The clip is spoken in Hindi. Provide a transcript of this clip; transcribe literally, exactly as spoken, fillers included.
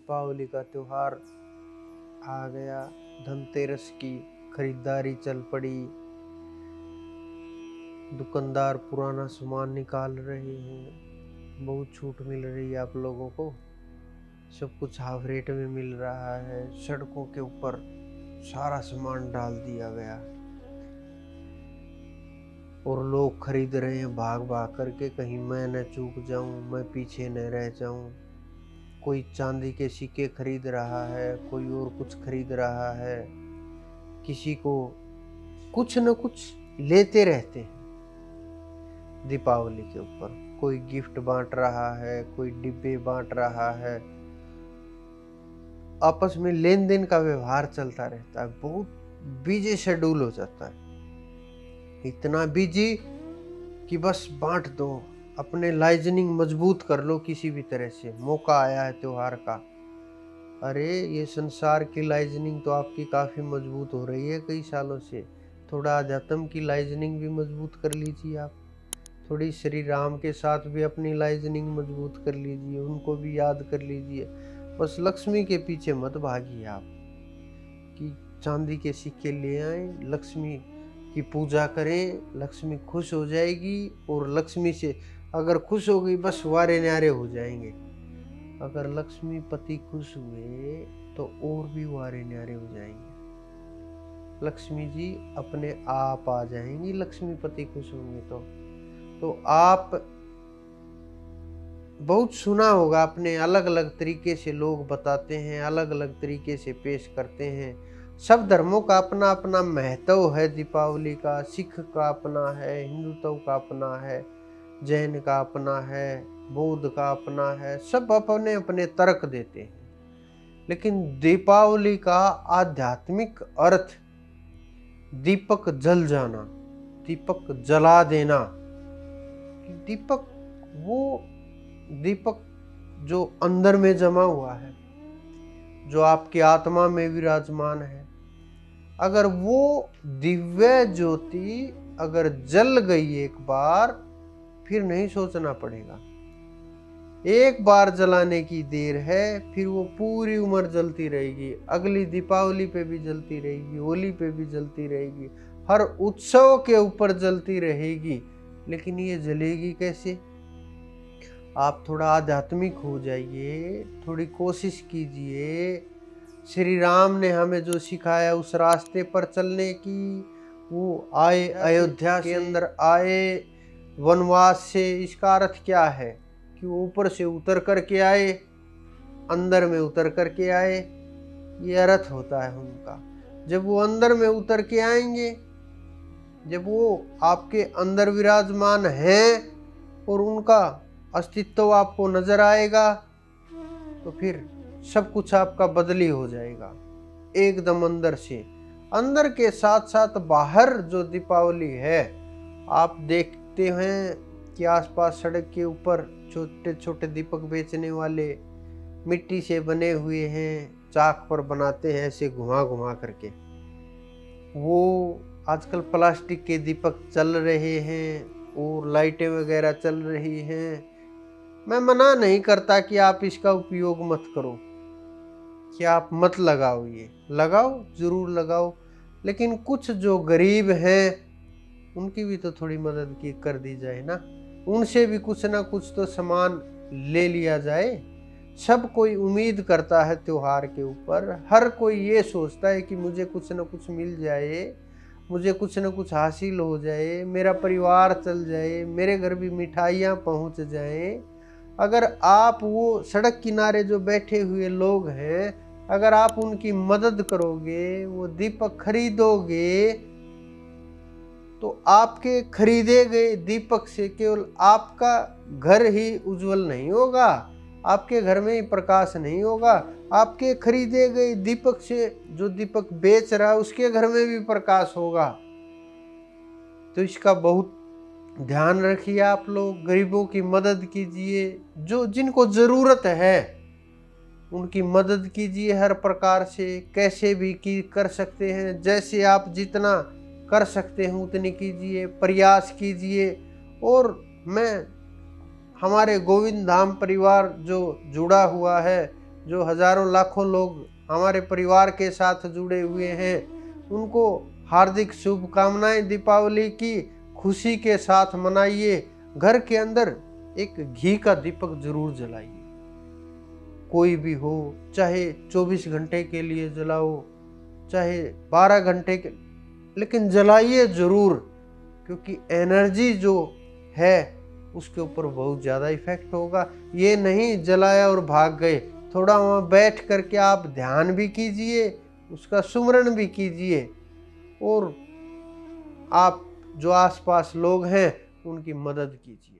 दीपावली का त्योहार आ गया। धनतेरस की खरीदारी चल पड़ी। दुकानदार पुराना सामान निकाल रहे हैं। बहुत छूट मिल रही है आप लोगों को। सब कुछ हाफ रेट में मिल रहा है। सड़कों के ऊपर सारा सामान डाल दिया गया और लोग खरीद रहे हैं भाग भाग करके, कहीं मैं न चूक जाऊं, मैं पीछे न रह जाऊं। कोई चांदी के सिक्के खरीद रहा है, कोई और कुछ खरीद रहा है। किसी को कुछ न कुछ लेते रहते हैं दीपावली के ऊपर। कोई गिफ्ट बांट रहा है, कोई डिब्बे बांट रहा है। आपस में लेन देन का व्यवहार चलता रहता है। बहुत बिजी शेड्यूल हो जाता है, इतना बिजी कि बस बांट दो, अपने लाइजनिंग मजबूत कर लो किसी भी तरह से। मौका आया है त्योहार का। अरे ये संसार की लाइजनिंग तो आपकी काफ़ी मजबूत हो रही है कई सालों से। थोड़ा अध्यात्म की लाइजनिंग भी मजबूत कर लीजिए आप। थोड़ी श्री राम के साथ भी अपनी लाइजनिंग मजबूत कर लीजिए, उनको भी याद कर लीजिए। बस लक्ष्मी के पीछे मत भागिए आप कि चांदी के सिक्के ले आए, लक्ष्मी की पूजा करें, लक्ष्मी खुश हो जाएगी। और लक्ष्मी से अगर खुश हो गई बस वारे न्यारे हो जाएंगे। अगर लक्ष्मी पति खुश हुए तो और भी वारे न्यारे हो जाएंगे। लक्ष्मी जी अपने आप आ जाएंगी, लक्ष्मी पति खुश होंगे तो तो आप बहुत सुना होगा, अपने अलग अलग तरीके से लोग बताते हैं, अलग अलग तरीके से पेश करते हैं। सब धर्मों का अपना अपना महत्व है दीपावली का। सिख का अपना है, हिंदुत्व का अपना है, जैन का अपना है, बौद्ध का अपना है। सब अपने अपने तर्क देते हैं। लेकिन दीपावली का आध्यात्मिक अर्थ दीपक जल जाना, दीपक जला देना। दीपक वो दीपक जो अंदर में जमा हुआ है, जो आपकी आत्मा में विराजमान है। अगर वो दिव्य ज्योति अगर जल गई एक बार, फिर नहीं सोचना पड़ेगा। एक बार जलाने की देर है, फिर वो पूरी उम्र जलती रहेगी। अगली दीपावली पे भी जलती रहेगी, होली पे भी जलती रहेगी, हर उत्सव के ऊपर जलती रहेगी। लेकिन ये जलेगी कैसे? आप थोड़ा आध्यात्मिक हो जाइए, थोड़ी कोशिश कीजिए। श्री राम ने हमें जो सिखाया उस रास्ते पर चलने की। वो आए अयोध्या के अंदर आए वनवास से। इसका अर्थ क्या है कि वो ऊपर से उतर करके आए, अंदर में उतर करके आए। ये अर्थ होता है उनका। जब वो अंदर में उतर के आएंगे, जब वो आपके अंदर विराजमान हैं और उनका अस्तित्व आपको नजर आएगा, तो फिर सब कुछ आपका बदली हो जाएगा एकदम अंदर से। अंदर के साथ साथ बाहर जो दीपावली है, आप देखते हैं कि आसपास सड़क के ऊपर छोटे छोटे दीपक बेचने वाले मिट्टी से बने हुए हैं, चाक पर बनाते हैं ऐसे घुमा घुमा करके। वो आजकल प्लास्टिक के दीपक चल रहे हैं और लाइटें वगैरह चल रही हैं। मैं मना नहीं करता कि आप इसका उपयोग मत करो, कि आप मत लगाओ। ये लगाओ, जरूर लगाओ। लेकिन कुछ जो गरीब हैं उनकी भी तो थोड़ी मदद की कर दी जाए ना। उनसे भी कुछ ना कुछ तो सामान ले लिया जाए। सब कोई उम्मीद करता है त्योहार के ऊपर। हर कोई ये सोचता है कि मुझे कुछ ना कुछ मिल जाए, मुझे कुछ ना कुछ हासिल हो जाए, मेरा परिवार चल जाए, मेरे घर भी मिठाइयाँ पहुँच जाएं। अगर आप वो सड़क किनारे जो बैठे हुए लोग हैं, अगर आप उनकी मदद करोगे, वो दीपक खरीदोगे, तो आपके खरीदे गए दीपक से केवल आपका घर ही उज्जवल नहीं होगा, आपके घर में ही प्रकाश नहीं होगा, आपके खरीदे गए दीपक से जो दीपक बेच रहा है उसके घर में भी प्रकाश होगा। तो इसका बहुत ध्यान रखिए। आप लोग गरीबों की मदद कीजिए, जो जिनको ज़रूरत है उनकी मदद कीजिए हर प्रकार से। कैसे भी की कर सकते हैं, जैसे आप जितना कर सकते हैं उतनी कीजिए, प्रयास कीजिए। और मैं हमारे गोविंद धाम परिवार जो जुड़ा हुआ है, जो हजारों लाखों लोग हमारे परिवार के साथ जुड़े हुए हैं, उनको हार्दिक शुभकामनाएं दीपावली की। खुशी के साथ मनाइए। घर के अंदर एक घी का दीपक जरूर जलाइए, कोई भी हो, चाहे चौबीस घंटे के लिए जलाओ, चाहे बारह घंटे के, लेकिन जलाइए जरूर, क्योंकि एनर्जी जो है उसके ऊपर बहुत ज़्यादा इफेक्ट होगा। ये नहीं जलाया और भाग गए, थोड़ा वहाँ बैठ करके आप ध्यान भी कीजिए, उसका सुमरण भी कीजिए, और आप जो आसपास लोग हैं उनकी मदद कीजिए।